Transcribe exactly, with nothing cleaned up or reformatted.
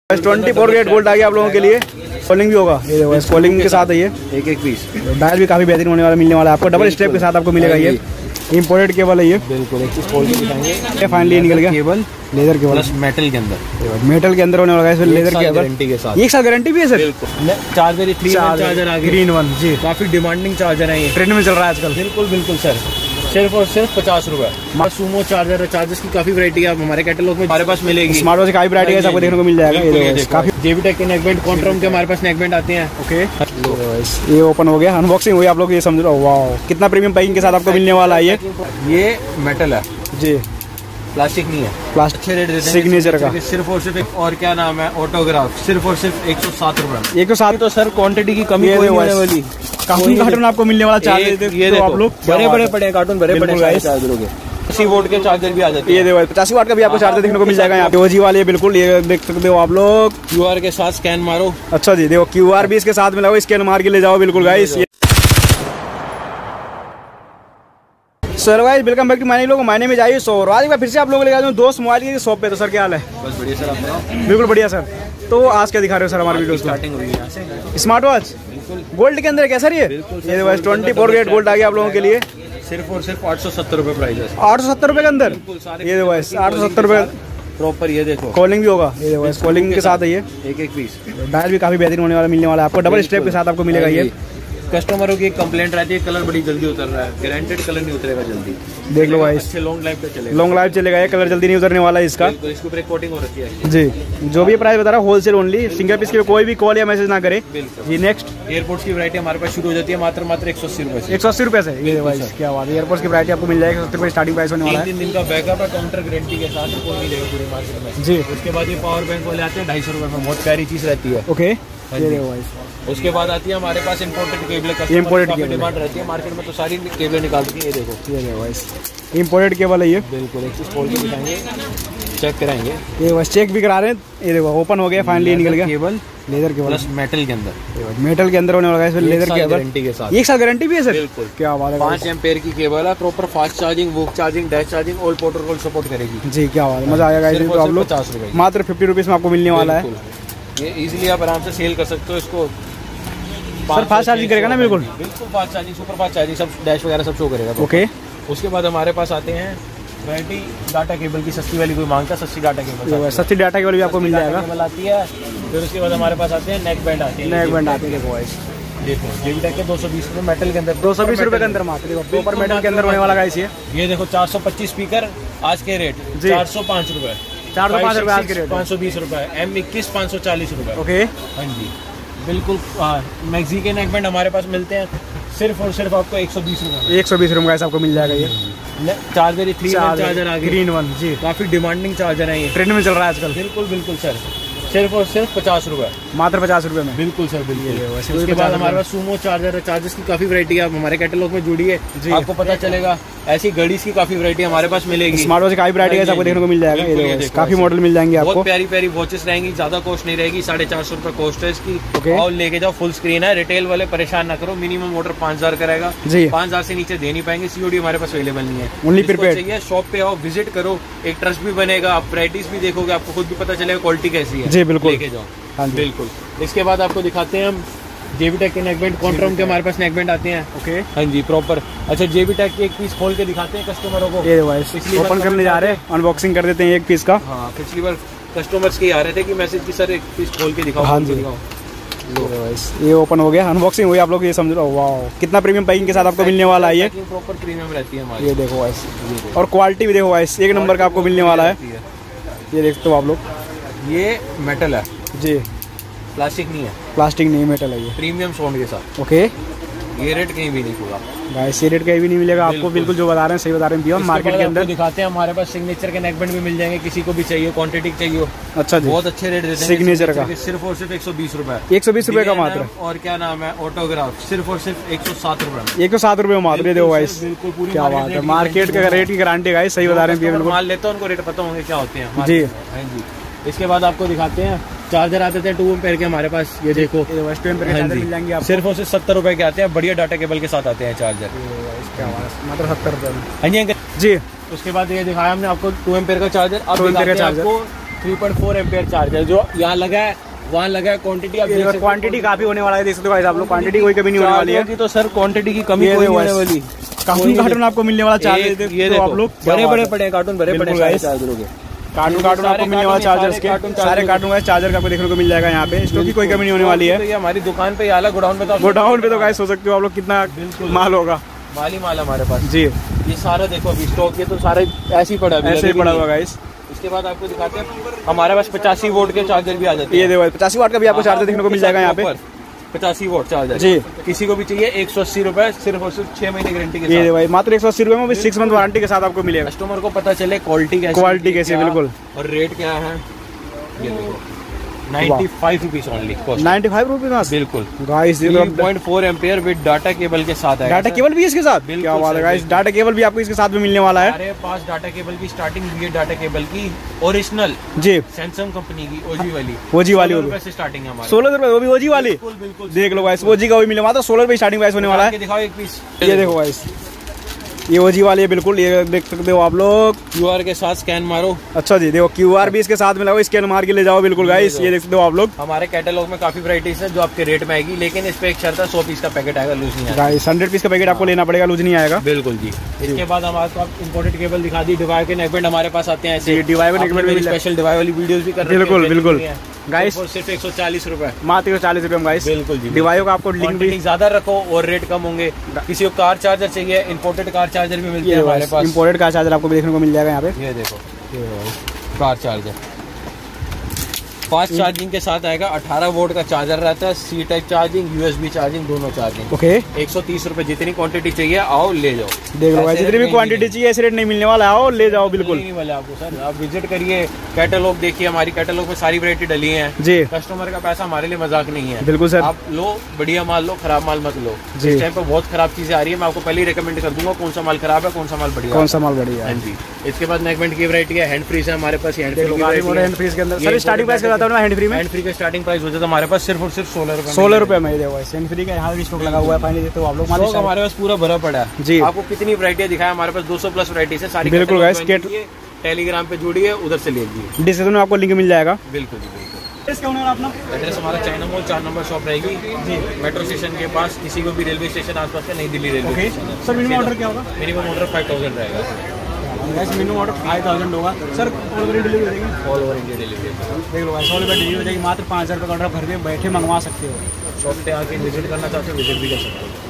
Twenty four get gold आ गया आप लोगों के लिए। कॉलिंग भी होगा, ये देखो कॉलिंग के साथ है ये एक एक पीस। डायल भी काफी बेहतरीन होने वाला मिलने वाला है आपको, डबल स्टेप के साथ आपको मिलेगा ये। इंपोर्टेड केबल है ये, बिल्कुल एक चीज खोल के दिखाएंगे। फाइनली ये निकल गया cable, leather cable plus metal के अंदर, मेटल के अंदर होने वाला है लेदर केबल गारंटी के साथ। एक साल गारंटी भी है सर। चार्जर थ्री चार्जर आ गया, ग्रीन वन जी, काफी डिमांडिंग चार्जर है ये, ट्रेंड में चल रहा है आजकल। बिल्कुल बिल्कुल सर, सिर्फ और सिर्फ पचास रुपए। सूमो चार्जर है, चार्जर्स की काफी वैरायटी है हमारे कैटलॉग में हमारे पास मिलेगी। स्मार्ट वॉच काफी वैरायटी है, आपको देखने को मिल जाएगा। ये काफी जेबीटेक के नेकबैंड कॉन्ट्रॉम के हमारे पास नेकबैंड आते हैं। ओके, ये ओपन हो गया, अनबॉक्सिंग हुई आप लोग ये समझ लो। वाओ, कितना प्रीमियम पैकिंग के साथ आपको मिलने वाला है ये। ये मेटल है जी, प्लास्टिक नहीं है, प्लास्टिक अच्छे रेट देते हैं सिग्नेचर का। सिर्फ और सिर्फ एक, और क्या नाम है, ऑटोग्राफ, सिर्फ और सिर्फ एक सौ सात रुपए। एक सौ सात तो सर क्वांटिटी की कमी कोई होने वाली, काफी कार्टून आपको मिलने वाला चार्जर। ये तो आप लोग बड़े बड़े पड़े कार्टून, बड़े बड़े चार्जर हो गए, अस्सी वोल्ट के चार्जर भी आ जाते हैं। ये देखो पचासी वाट का भी आपको चार्जर देखने को मिल जाएगा यहाँ पे, ओजी वाले बिल्कुल। ये देख सकते हो आप लोग, क्यूआर के साथ स्कैन मारो। अच्छा जी, देखो क्यूआर भी इसके साथ मिला हुआ, स्कैन मार के ले जाओ बिल्कुल guys. Sir guys welcome back to my vlog, मायने में जाइए। सो आज मैं फिर से आप लोगों को लेकर आया दोस्त मोबाइल की शॉप पे। तो सर क्या हाल है? बस बढ़िया सर, आप बताओ। बिल्कुल बढ़िया सर। तो आज क्या दिखा रहे हो सर हमारे वीडियो स्टार्टिंग हुई यहाँ से स्मार्ट वॉच गोल्ड के अंदर कैसा ये? ये बस ट्वेंटी फोर गेट गोल्ड आ गया आप लोगों के लिए, सिर्फ और सिर्फ आठ सौ सत्तर रुपए प्राइस है। आठ सौ सत्तर रुपए के अंदर ये देखो आठ सौ सत्तर रुपए प्रॉपर। ये देखो कॉलिंग भी होगा, ये देखो कॉलिंग के साथ है ये। एक एक पीस, डायल भी काफी बेहतरीन होने वाला मिलने वाला है आपको, डबल स्टेप के साथ आपको मिलेगा ये। कस्टमरों की एक कंप्लेंट रहती है, कलर बड़ी जल्दी उतर रहा है, गारंटेड कलर नहीं उतरेगा जल्दी। देख लो भाई, अच्छे लॉन्ग लाइफ पे चलेगा, लॉन्ग लाइफ चलेगा ये, कलर जल्दी नहीं उतरने वाला है इसका। इसके ऊपर एक कोटिंग हो रखी है जी। जो भी प्राइस बता रहा है होलसेल ओनली, सिंगल पीस के कोई भी कॉल या मैसेज ना करे जी। नेक्स्ट एयरपोर्ट्स की वैरायटी हमारे पास शुरू हो जाती है मात्र मात्र एक सौ अस्सी रुपए से। एक सौ अस्सी रुपए से ये भाई क्या बात है। एयरपोर्ट्स की वैरायटी आपको मिल जाएगी, सत्तर रुपए स्टार्टिंग प्राइस होने वाला है। तीन दिन का बैकअप है, काउंटर गारंटी के साथ, कोई नहीं देगा पूरी मार्केट में जी। उसके बाद ये पावर बैंक वाले आते हैं ढाई सौ रुपए में, बहुत प्यारी चीज रहती है। ओके, उसके बाद आती है हमारे पास imported cable, imported cable demand रहती है मार्केट में, तो सारी केबल निकालती है। ये देखो, ये देखो इम्पोर्टेड केबल है ये, बिल्कुल एक चीज खोल के दिखाएंगे, चेक कराएंगे। ये बस चेक भी करा रहे हैं। ये देखो ओपन हो गया, फाइनली निकल गया cable, leather cable plus metal के अंदर, मेटल के अंदर होने वाला है लेदर केबल गारंटी के साथ। एक साल गारंटी भी है सर। बिल्कुल, क्या बात है। पाँच एम्पेयर की केबल है, proper fast charging, VOOC charging, dash charging, all protocol support करेगी जी। क्या बात है, मजा आएगा। तो आप लोग पचास रुपए मात्र फिफ्टी रुपीज में आपको मिलने वाला है। ये इजीली आप आराम से सेल कर सकते हो इसको। सर फास्ट चार्जिंग करेगा ना? बिल्कुल बिल्कुल fast charging, super fast charging, सब डैश वगैरह सब शो करेगा। ओके, उसके बाद हमारे पास आते हैं वैरायटी डाटा केबल की, सस्ती वाली कोई मांगता है, सस्ती डाटा केबल, सस्ती डाटा केबल भी आपको मिल जाएगा। केबल आती है। फिर उसके बाद हमारे पास आते हैं नेक बैंड आते हैं, नेक बैंड आते हैं। देखो देखो जेबीटेक के दो सौ बीस रुपए मेटल के अंदर, दो सौ बीस रुपए के अंदर मात्र प्रॉपर मेटल के अंदर होने वाला गाइस। ये ये देखो चार सौ पच्चीस स्पीकर आज के रेट चार सौ पाँच रुपए, चार सौ पाँच रुपए आज के रेट, पाँच सौ बीस रुपए, एम इक्कीस पाँच सौ चालीस रुपए। ओके, हाँ जी बिल्कुल। मैक्सी के नेक बैंड हमारे पास मिलते हैं सिर्फ और सिर्फ आपको एक सौ बीस रुपए, एक सौ बीस रुपए का आपको मिल जाएगा ये। चार्जर थ्री चार्जर आ गया, ग्रीन वन जी, काफी डिमांडिंग चार्जर है ये, ट्रेंड में चल रहा है आजकल। बिल्कुल बिल्कुल सर, सिर्फ और सिर्फ पचास रुपए, मात्र पचास रुपए में। बिल्कुल सर बिल्कुल। उसके बाद हमारे पास सूमो चार्जर है, चार्जर्स की काफी वैरायटी है, आप हमारे कैटलॉग में जुड़िए, आपको पता चलेगा। ऐसी घड़ीज की काफी वैरायटी हमारे पास मिलेगी, स्मार्ट वॉच की काफी वैरायटी है, आपको देखने को मिल जाएगा। ये काफी मॉडल मिल जाएंगे आपको, बहुत प्यारी प्यारी वॉचेस रहेंगी, ज्यादा कॉस्ट नहीं रहेगी, साढ़े चार सौ रुपए कॉस्ट है इसकी। और लेके जाओ, फुल स्क्रीन है, रिटेल वाले परेशान ना करो, मिनिमम ऑर्डर पाँच हजार करेगा जी, पाँच हजार से नीचे दे नहीं पाएंगे, सीओडी हमारे पास अवेलेबल नहीं है। ओनली प्रीपेड चाहिए, शॉप पे आओ, विजिट करो, एक ट्रस्ट भी बनेगा, आप वैराइटीज भी देखोगे, आपको खुद भी पता चलेगा क्वालिटी कैसी है जी। बिल्कुल लेके जाओ, हाँ बिल्कुल। इसके बाद आपको दिखाते हैं हम जेबीटेक के नेकबैंड, कॉन्ट्रॉम के हमारे पास नेकबैंड आते हैं। ओके, हाँ जी प्रॉपर। अच्छा जेबीटेक के एक पीस खोल के दिखाते हैं कस्टमरों को। ये ओपन करने जा रहे हैं, अनबॉक्सिंग कर देते हैं एक पीस का। हाँ, पिछली बार कस्टमर्स के आ रहे थे कि मैसेज की सर एक पीस खोल के दिखाओ। हाँ जी, ये ओपन हो गया, अनबॉक्सिंग हुई आप लोग ये समझ लो। वाओ, कितना प्रीमियम पैकिंग के साथ आपको मिलने वाला है ये, प्रॉपर प्रीमियम रहती है हमारी। ये देखो वाइस, और क्वालिटी भी देखो वाइस, एक नंबर का आपको मिलने वाला है। ये देखते हो आप लोग, ये मेटल है जी, प्लास्टिक नहीं है, प्लास्टिक नहीं मेटल है ये, प्रीमियम साउंड के साथ। ओके, ये रेट कहीं भी नहीं होगा गाइस, ये रेट कहीं भी नहीं मिलेगा आपको, बिल्कुल जो बता रहे हैं सही बता रहे हैं भैया। मार्केट के अंदर दिखाते हैं, हमारे पास सिग्नेचर के नेकबैंड भी मिल जाएंगे, किसी को भी चाहिए, क्वांटिटी चाहिए। अच्छा जी, बहुत अच्छे रेट देते हैं सिग्नेचर का, सिर्फ और सिर्फ एक सौ बीस रुपए, एक सौ बीस रुपए का मात्र। और क्या नाम है, ऑटोग्राफ, सिर्फ और सिर्फ एक सौ सात रुपए, एक सौ सात रुपए मात्र। ये देखो गाइस, बिल्कुल पूरी क्या बात है, मार्केट का रेट की गारंटी गाइस, सही बता रहे हैं भैया। माल लेते हैं उनको रेट पता होंगे क्या होते हैं जी। हाँ जी, इसके बाद आपको दिखाते हैं चार्जर आते थे टू एम्पेयर के हमारे पास। ये देखो टू एम्पेयर के चार्जर मिल जाएंगे आपको, सिर्फ और सिर्फ सत्तर रुपए के आते हैं, बढ़िया डाटा केबल के साथ आते हैं चार्जर, मात्र सत्तर रुपए में। हाँ जी जी। उसके बाद ये दिखाया हमने आपको टू एम्पेयर का चार्जर। अब आपको three point four ampere charger जो यहाँ लगा है वहाँ लगा है। क्वांटिटी आप क्वांटिटी काफी होने वाला है, देख सकते हो आप लोग, क्वांटिटी कोई कमी नहीं होने वाली है। तो सर क्वांटिटी की कमी कोई होने वाली, कार्टून कार्टून आपको मिलने वाला चार्जर, ये देखो आप लोग बड़े बड़े पड़े कार्टून, बड़े बड़े चार्जरों के कार्टून कार्टून आपको मिलने वाला चार्जर के सारे कार्टून का चार्जर आपको देखने को मिल जाएगा यहाँ पे। स्टॉक की कोई कमी नहीं होने वाली है। ये हमारी दुकान पे आला, गोडाउन पे तो गोडाउन पे तो गाइस हो सकते हो आप लोग कितना माल होगा, माल ही माल हमारे पास जी। ये सारा देखो अभी स्टॉक, ये तो सारे ऐसे ही पड़ा, ऐसे ही पड़ा हुआ गाइस। इसके बाद आपको दिखाते हैं हमारे पास पचासी वोल्ट के चार्जर भी आ जाते हैं। ये देखो पचासी वाट का भी आपको चार्जर देखने को मिल जाएगा यहाँ पे, पचासी वोल्ट चार्जर जी। किसी को भी चाहिए एक सौ अस्सी रुपए सिर्फ और सिर्फ छह महीने गारंटी के साथ। ये भाई मात्र एक सौ अस्सी रुपए में भी सिक्स मंथ वारंटी के साथ आपको मिलेगा। कस्टमर को पता चले क्वालिटी कैसी, क्वालिटी कैसी है बिल्कुल, और रेट क्या है। ये देखो ninety five rupees only, ninety five rupees बिल्कुल guys. Three point four ampere with data cable के साथ है। डाटा केबल भी इसके साथ, क्या बात है गाइस, डाटा केबल भी आपको इसके साथ में मिलने वाला है। हमारे पास डाटा केबल की स्टार्टिंग हुई है, डाटा केबल की ओरिजिनल जी, सैमसंग कंपनी की ओजी वाली, ओजी वाली रुपए से स्टार्टिंग है हमारे, सोलह रुपए वो भी ओजी वाली। बिल्कुल बिल्कुल देख लो गाइस, ओजी का भी मिले मात्र सोलह रुपए स्टार्टिंग प्राइस होने वाला है। दिखाओ एक पीस, ये देखो गाइस, ये ओजी वाली है बिल्कुल, ये देख सकते हो आप लोग। क्यूआर के साथ स्कैन मारो। अच्छा जी, देखो क्यूआर भी इसके साथ में लगाओ, स्कैन मार के ले जाओ बिल्कुल गाइस। ये देख सकते हो आप लोग। हमारे कैटलॉग में काफी वैरायटीज है जो आपके रेट में आएगी, लेकिन इस पे एक शर्त है, सौ पीस का पैकेट आएगा, लूज नहीं आएगा गाइस। हंड्रेड पीस का पैकेट आपको लेना पड़ेगा, लूज नहीं आएगा बिल्कुल जी। इसके बाद हमारे पास इंपोर्टेड केबल दिखा दी, डिवाई के नेकबैंड हमारे पास आते हैं ऐसे, डिवाई के नेकबैंड स्पेशल डिवाई वाली वीडियोस भी कर रहे हैं बिल्कुल बिल्कुल गाइस। सिर्फ एक सौ चालीस रुपए, मात्र एक सौ चालीस रुपए में गाइस बिल्कुल जी। डिवाइस का आपको लिंक भी ज्यादा रखो और रेट कम होंगे। किसी को कार चार्जर चाहिए, इंपोर्टेड कार चार्जर भी मिलती है हमारे पास, इंपोर्टेड कार चार्जर आपको देखने को मिल जाएगा यहाँ पे। ये देखो कार चार्जर फास्ट चार्जिंग के साथ आएगा, अठारह वोल्ट का चार्जर रहता है, C type charging, USB charging, दोनों चार्जिंग। ओके, एक सौ तीस रुपए, जितनी क्वांटिटी चाहिए आओ ले जाओ। देख लो भाई, जितनी भी क्वांटिटी चाहिए ऐसे रेट नहीं मिलने वाला, आओ ले जाओ बिल्कुल। नहीं वाले आपको सर, आप विजिट करिए, कैटलॉग देखिए, हमारी कैटलॉग में सारी वैरायटी डली है जी। कस्टमर का पैसा हमारे लिए मजाक नहीं है, बिल्कुल सर। आप लो बढ़िया माल लो, खराब माल मत लो। इस टाइम पे बहुत खराब चीजें आ रही है, मैं आपको पहले ही रिकमेंड कर दूंगा कौन सा माल खराब है, कौन सा माल बढ़िया, कौन सा माल बढ़िया है जी। इसके बाद नेकबैंड की वैरायटी है, हैंड फ्रीज है हमारे पास, हैंड फ्रीज के अंदर सर स्टार्टिंग प्राइस बताता हूं हैंड फ्री में। हैंड फ्री का स्टार्टिंग प्राइस हो जाता है हमारे पास सिर्फ और सिर्फ सोलह रुपए, सोलह रुपए में। देखो हैंड फ्री का यहाँ भी स्टॉक लगा हुआ है, फाइनली देखते हो आप लोग। स्टॉक हमारे पास पूरा भरा पड़ा है जी। आपको कितनी वैरायटी दिखाया, हमारे पास दो सौ प्लस वैरायटीज है सारी, बिल्कुल गाइस। टेलीग्राम पे जुड़िए, उधर से ले लीजिए, डिस्क्रिप्शन में आपको लिंक मिल जाएगा। बिल्कुल जी बिल्कुल। एड्रेस क्या होगा अपना? एड्रेस हमारा चाइना मॉल चार नंबर शॉप रहेगी जी, मेट्रो स्टेशन के पास। किसी को भी रेलवे स्टेशन आसपास का, New Delhi railway station. Sir minimum order क्या होगा? मिनिमम ऑर्डर फाइव थाउजेंड रहेगा, मिनिमम ऑर्डर फाइव थाउजेंड होगा सर। ऑल ओवर डिलीवरी हो जाएगी, ऑल ओवर इंडिया डिलीवरी देख लो गाइस, ऑल ओवर डिलीवरी हो जाएगी। मात्र पाँच हज़ार रुपये का ऑर्डर घर में बैठे मंगवा सकते हो। शॉप पे आके विजिट करना चाहते हो, विजिट भी कर सकते हो।